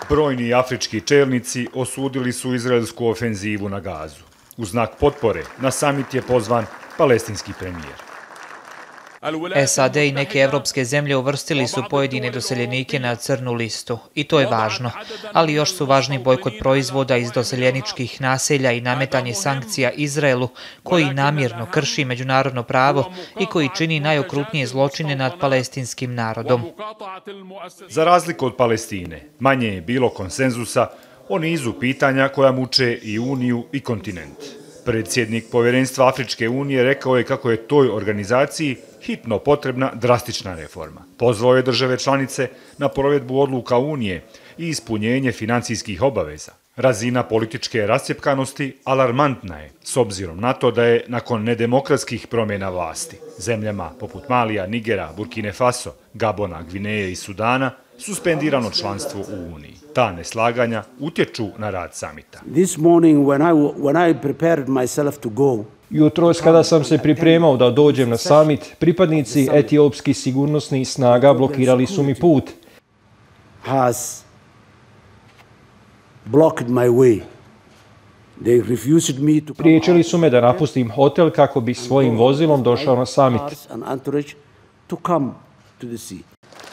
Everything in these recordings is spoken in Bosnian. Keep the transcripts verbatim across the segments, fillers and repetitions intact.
Brojni afrički čelnici osudili su izraelsku ofenzivu na Gazu. U znak potpore na samit je pozvan palestinski premijer. S A D i neke evropske zemlje uvrstili su pojedine doseljenike na crnu listu. I to je važno. Ali još su važni bojkot proizvoda iz doseljeničkih naselja i nametanje sankcija Izraelu, koji namjerno krši međunarodno pravo i koji čini najokrutnije zločine nad palestinskim narodom. Za razliku od Palestine, manje je bilo konsenzusa o nizu pitanja koja muče i Uniju i kontinent. Predsjednik Povjerenstva Afričke unije rekao je kako je toj organizaciji hitno potrebna drastična reforma. Pozvao je države članice na provedbu odluka Unije i ispunjenje financijskih obaveza. Razina političke rascjepkanosti alarmantna je, s obzirom na to da je nakon nedemokratskih promjena vlasti zemljama poput Malija, Nigera, Burkine Faso, Gabona, Gvineje i Sudana suspendirano članstvo u Uniji. Ta neslaganja utječu na rad samita. This morning when I when I prepared myself to go, Jutros kada sam se pripremao da dođem na samit, pripadnici etiopskih sigurnosnih snaga blokirali su mi put. has blocked my way. They refused me to Priječili su me da napustim hotel kako bi svojim vozilom došao na samit. and entourage to come to the sea.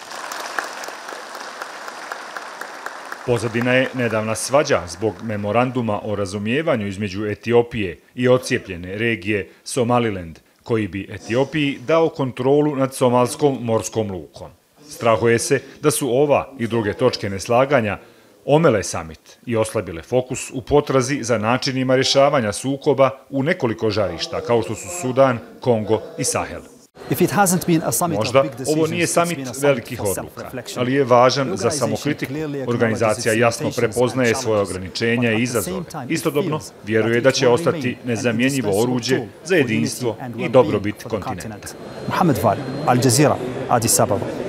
Pozadina je nedavna svađa zbog memoranduma o razumijevanju između Etiopije i odcijepljene regije Somaliland, koji bi Etiopiji dao kontrolu nad somalskom morskom lukom. Strahuje se da su ova i druge točke neslaganja omele samit i oslabile fokus u potrazi za načinima rješavanja sukoba u nekoliko žarišta, kao što su Sudan, Kongo i Sahel. Možda ovo nije samit velikih odluka, ali je važan za samokritiku. Organizacija jasno prepoznaje svoje ograničenja i izazove. Istodobno vjeruje da će ostati nezamjenjivo oruđe za jedinstvo i dobrobit kontinenta. Mohamed Val, Al Jazeera, Addis Ababa.